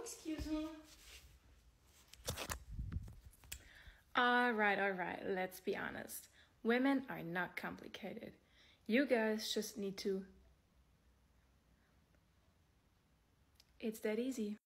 excuse me. All right, let's be honest. Women are not complicated. You guys just need to... It's that easy.